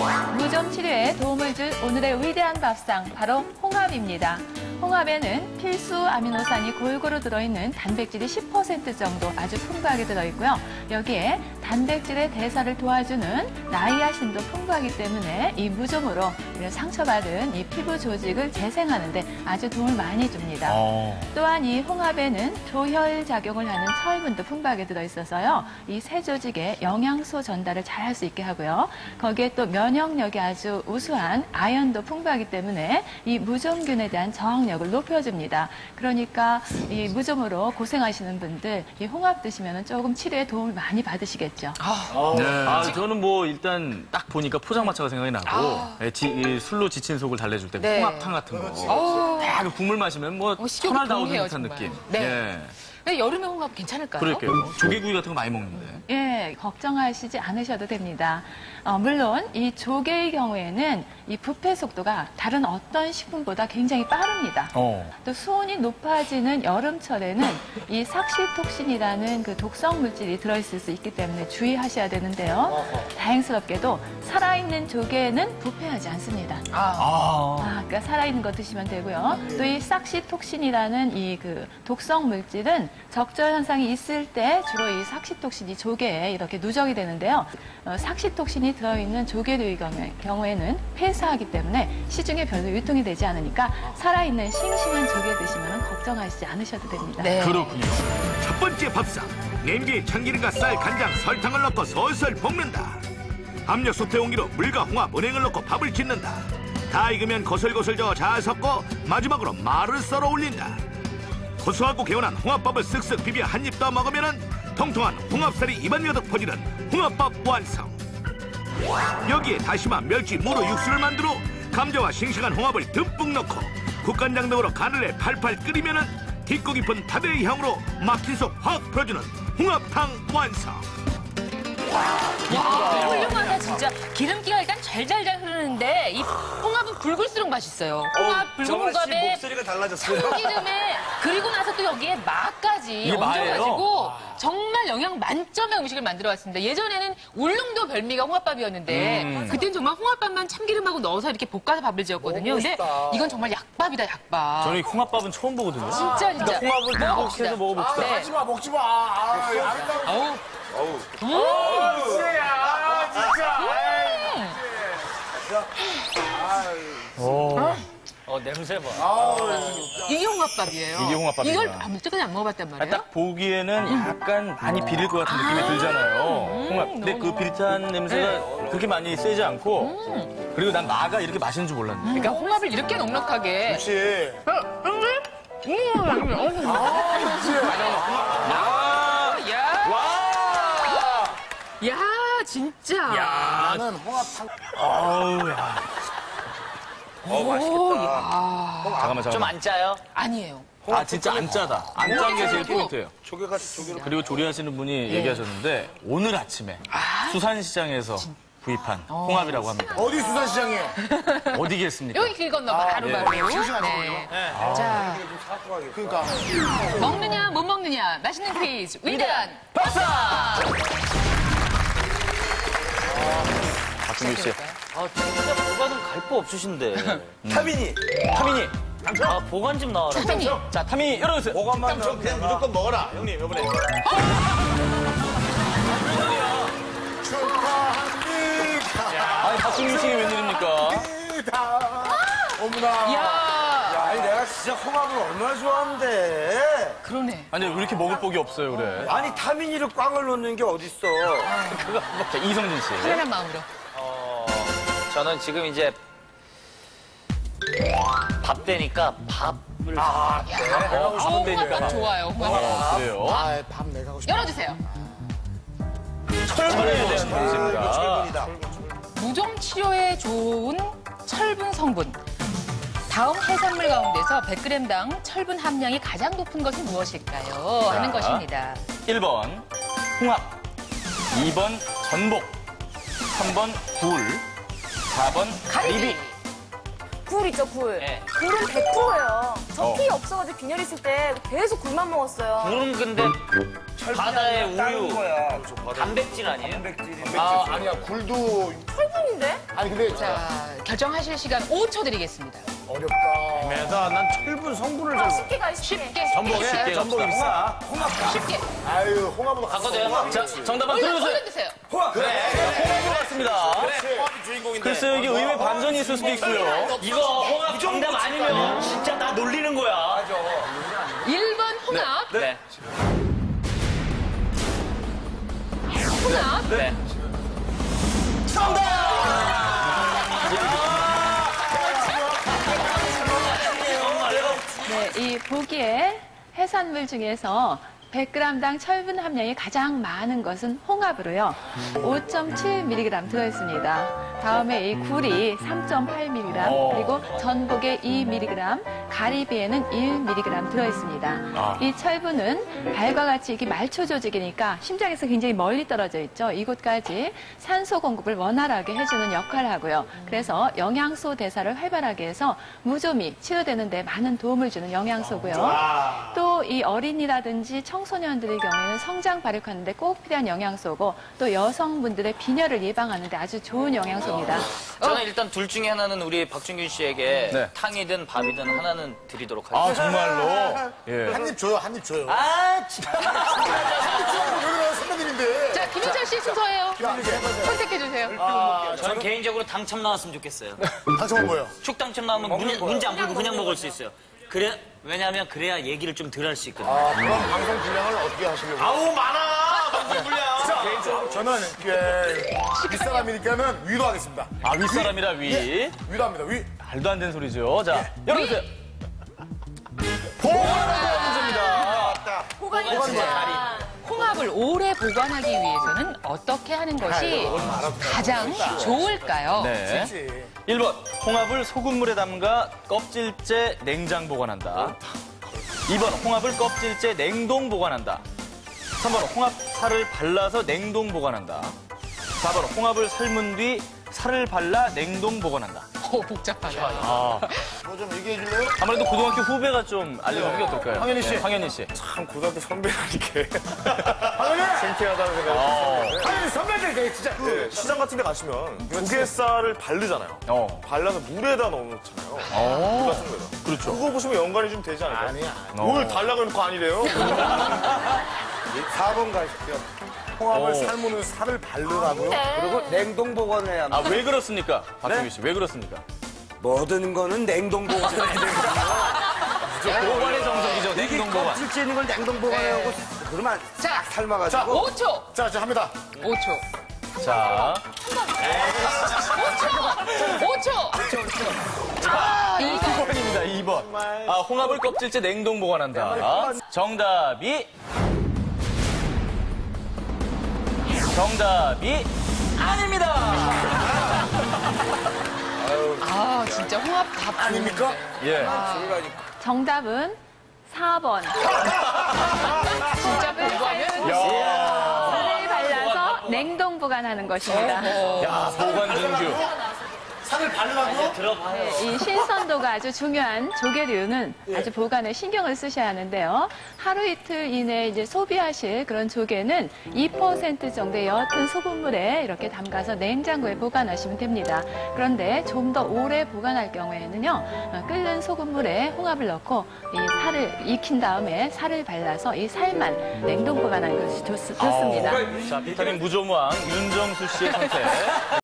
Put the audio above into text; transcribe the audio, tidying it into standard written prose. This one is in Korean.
무좀 치료에 도움을 줄 오늘의 위대한 밥상, 바로 홍합입니다. 홍합에는 필수 아미노산이 골고루 들어있는 단백질이 10% 정도 아주 풍부하게 들어있고요. 여기에 단백질의 대사를 도와주는 나이아신도 풍부하기 때문에 이 무좀으로 이런 상처받은 이 피부 조직을 재생하는 데 아주 도움을 많이 줍니다. 또한 이 홍합에는 조혈 작용을 하는 철분도 풍부하게 들어있어서요. 이 새 조직에 영양소 전달을 잘 할 수 있게 하고요. 거기에 또 면역력이 아주 우수한 아연도 풍부하기 때문에 이 무좀균에 대한 저항력을 높여줍니다. 그러니까 이 무좀으로 고생하시는 분들 이 홍합 드시면 조금 치료에 도움을 많이 받으시겠죠. 네. 저는 뭐 일단 딱 보니까 포장마차가 생각이 나고 이 술로 지친 속을 달래줄 때 네. 홍합탕 같은 거. 딱 국물 마시면 뭐 식욕이 천알 닿우는 동해요, 듯한 정말. 느낌. 네. 예. 근데 여름에 홍합 괜찮을까요? 그럴게요. 조개구이 같은 거 많이 먹는데. 예, 걱정하시지 않으셔도 됩니다. 물론 이 조개의 경우에는 이 부패 속도가 다른 어떤 식품보다 굉장히 빠릅니다. 또 수온이 높아지는 여름철에는 이 삭시톡신이라는 그 독성 물질이 들어있을 수 있기 때문에 주의하셔야 되는데요. 다행스럽게도 살아있는 조개는 부패하지 않습니다. 그러니까 살아있는 거 드시면 되고요. 또 이 삭시톡신이라는 이 그 독성 물질은 적절 현상이 있을 때 주로 이 삭시톡신이 조개에 이렇게 누적이 되는데요. 삭시톡신이 들어있는 조개류의 경우에는 폐사하기 때문에 시중에 별로 유통이 되지 않으니까 살아있는 싱싱한 조개 드시면 걱정하시지 않으셔도 됩니다. 네. 그렇군요. 첫 번째 밥상. 냄비에 참기름과 쌀, 간장, 설탕을 넣고 솔솔 볶는다. 압력 솥에 옮기로 물과 홍합, 은행을 넣고 밥을 짓는다. 다 익으면 고슬고슬 저어 잘 섞고 마지막으로 말을 썰어 올린다. 고소하고 개운한 홍합밥을 쓱쓱 비벼 한 입 더 먹으면 통통한 홍합살이 입안 가득 퍼지는 홍합밥 완성. 여기에 다시마, 멸치, 무로 육수를 만들어 감자와 싱싱한 홍합을 듬뿍 넣고 국간장 등으로 간을 해 팔팔 끓이면 깊고 깊은 밥의 향으로 막힌 속 확 풀어주는 홍합탕 완성. 와, 훌륭하다, 진짜. 기름기가 일단 잘잘잘 흐르는데, 이 홍합은 굵을수록 맛있어요. 홍합, 붉은 홍합에 목소리가 달라졌어요. 참기름에, 그리고 나서 또 여기에 마까지 이게 마예요? 얹어가지고 정말 영양 만점의 음식을 만들어 왔습니다. 예전에는 울릉도 별미가 홍합밥이었는데, 그땐 정말 홍합밥만 참기름하고 넣어서 이렇게 볶아서 밥을 지었거든요. 근데 이건 정말 약밥이다, 약밥. 저는 이 홍합밥은 처음 보거든요. 진짜. 홍합을 먹어봅시다. 해서 먹어봅시다. 네. 먹지 마, 먹지 마. 아름다워. 냄새 봐. 이게 홍합밥이에요. 이게 홍합밥이구나. 이걸 아무튼 안 먹어봤단 말이에요. 딱 보기에는 약간 많이 비릴 것 같은 느낌이 들잖아요. 홍합. 근데 그 비릿한 냄새가 그렇게 많이 세지 않고 그리고 난 마가 이렇게 맛있는 줄 몰랐네. 그러니까 홍합을 이렇게 넉넉하게. 그렇지. 야, 진짜. 나는 홍합탕. 오, 야. 잠깐만. 좀 안 짜요? 아니에요. 아, 진짜 안 짜다. 안 짠 게 제일 포인트예요. 조개를. 그리고 조리하시는 분이 얘기하셨는데 오늘 아침에 수산시장에서 구입한 홍합이라고 합니다. 어디 수산시장에? 어디겠습니까? 여기 길 건너 바로바로. 싱싱하네요. 자, 그러니까. 먹느냐 못 먹느냐 맛있는 퀴즈 위대한 박사! 박준규 씨. 아, 진짜 보관은 갈 거 없으신데. 타민이. 타민이. 아, 보관 좀 나와라. 타민이. 자, 타민이 열어주세요. 보관만 넣으면 그냥 무조건 먹어라. 형님, 이번에. 축하합니다. 아니, 박준규 씨가 웬일입니까? 어머나. 야, 아니, 내가 진짜 홍합을 얼마나 좋아하는데. 그러네. 아니, 왜 이렇게 먹을 복이 없어요, 그래? 아니, 타민이를 꽝을 넣는 게 어딨어. 자, 이성진 씨. 편안한 마음으로. 저는 지금 이제 밥 되니까 밥을. 홍합밥 좋아요. 홍합밥. 그래요? 아, 밥 내가 하고 싶어. 열어주세요. 철분에 대한 이거 문제입니다. 철분이다. 무좀 치료에 좋은 철분 성분. 다음 해산물 가운데서 100g당 철분 함량이 가장 높은 것은 무엇일까요? 하는 것입니다. 1번 홍합, 2번 전복, 3번 굴, 4번 가리비. 굴 있죠, 굴. 네. 굴은 100%예요. 저 피 없어가지고 빈혈 있을 때 계속 굴만 먹었어요. 물은 근데 바다의 다른 우유, 거야. 단백질 아니에요? 아니야, 굴도. 철분인데? 힘든데? 아니, 근데 자, 결정하실 시간 5초 드리겠습니다. 어렵다. 애매하다. 난 철분 성분을 잘 쉽게 가, 쉽게. 쉽게. 전복에 쉽게. 전복이 비싸. 쉽게. 아유, 홍합보다 바꿔줘요. 자, 정답 한번 들어주세요. 얼른 드세요. 홍합. 그래. 홍합으로 왔습니다. 홍합이 주인공인데. 글쎄요, 이게 의외 반전이 있을 수도 있고요. 이거 홍합 정답 아니면 진짜 나 놀리는 거야. 1번 홍합. 네. 홍합. 네. 네, 이 보기에 해산물 중에서 100g당 철분 함량이 가장 많은 것은 홍합으로요. 5.7mg 들어있습니다. 다음에 이 굴이 3.8mg, 그리고 전복에 2mg, 가리비에는 1mg 들어있습니다. 이 철분은 발과 같이 이게 말초 조직이니까 심장에서 굉장히 멀리 떨어져 있죠. 이곳까지 산소 공급을 원활하게 해주는 역할을 하고요. 그래서 영양소 대사를 활발하게 해서 무좀이 치료되는 데 많은 도움을 주는 영양소고요. 또 이 어린이라든지 청소년들의 경우에는 성장 발육하는 데 꼭 필요한 영양소고 또 여성분들의 빈혈을 예방하는 데 아주 좋은 영양소입니다. 저는 일단 둘 중에 하나는 우리 박준균 씨에게 네. 탕이든 밥이든 하나는 드리도록 아, 하겠습니다. 정말로? 예. 한 입 줘요, 한 입 줘요. 아, 진짜. 왜 그래요, 선배님인데. 자, 김인철 씨 순서예요. 선택해주세요. 저는 개인적으로 당첨 나왔으면 좋겠어요. 당첨은 뭐예요? 축 당첨 나오면 문제 안 풀고 그냥 먹을 수 있어요. 그래, 왜냐하면 그래야 얘기를 좀 덜 할 수 있거든요. 아, 그럼 방송 분량을 어떻게 하시려고? 아우 많아. 방송 분량. 개인적으로 저는 윗사람이니까는 위로 하겠습니다. 아, 윗사람이라 위. 위로 합니다, 위. 말도 안 되는 소리죠. 자, 열어보세요. 보관입니다. 홍합을 오래 보관하기 위해서는 어떻게 하는 것이 가장 좋을까요? 네. 1번, 홍합을 소금물에 담가 껍질째 냉장 보관한다. 2번, 홍합을 껍질째 냉동 보관한다. 3번, 홍합 살을 발라서 냉동 보관한다. 4번, 홍합을 삶은 뒤 살을 발라 냉동 보관한다. 복잡하다. 아, 뭐 좀 얘기해 줄래요? 아무래도 고등학교 후배가 좀 알려주는 게 어떨까요? 황현희 씨. 네, 황현희 씨. 참 고등학교 선배라니까. 당연히! 창피하다는 생각이 어, 아니, 선배들 진짜. 그 시장 같은 데 가시면 조개살을 바르잖아요. 발라서 물에다 넣어놓잖아요. 물 같은 거에다. 그렇죠. 그거 보시면 연관이 좀 되지 않을까요? 아니야. 뭘 달라고 해놓고 아니래요? 4번 가십시오. 홍합을 삶은 후 살을 바르라고요? 그리고 냉동 보관을 해야 합니다. 아, 왜 그렇습니까? 박준규 씨, 왜 그렇습니까? 모든 거는 냉동 보관을 해야 됩니다. 보관의 정석이죠, 냉동 보관. 껍질째 있는 걸 냉동 보관하고 그러면 자, 삶아가지고 5초. 자, 이제 합니다. 5초. 자, 5초. 2번입니다, 2번. 아, 홍합을 껍질째 냉동 보관한다. 정답이 아닙니다. 아, 진짜 홍합 다 아닙니까? 예. 정답은 4번. 진짜 공부하면 살을 발라서 냉동 보관하는 것입니다. 야, 보관 준규. 살을 바르라고요? 네, 이 신선도가 아주 중요한 조개류는 아주 보관에 신경을 쓰셔야 하는데요. 하루 이틀 이내에 이제 소비하실 그런 조개는 2% 정도의 옅은 소금물에 이렇게 담가서 냉장고에 보관하시면 됩니다. 그런데 좀 더 오래 보관할 경우에는요, 끓는 소금물에 홍합을 넣고 이 살을 익힌 다음에 살을 발라서 이 살만 냉동 보관하는 것이 좋습니다. 자, 비타민 무좀왕 윤정수 씨의 선택.